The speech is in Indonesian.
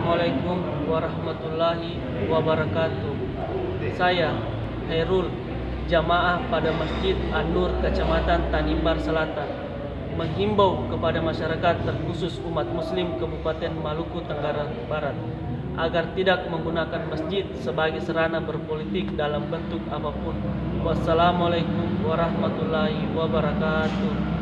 Assalamualaikum warahmatullahi wabarakatuh. Saya Hairul, jamaah pada Masjid An-Nur Kecamatan Tanimbar Selatan, menghimbau kepada masyarakat terkhusus umat muslim Kabupaten Maluku Tenggara Barat agar tidak menggunakan masjid sebagai sarana berpolitik dalam bentuk apapun. Wassalamualaikum warahmatullahi wabarakatuh.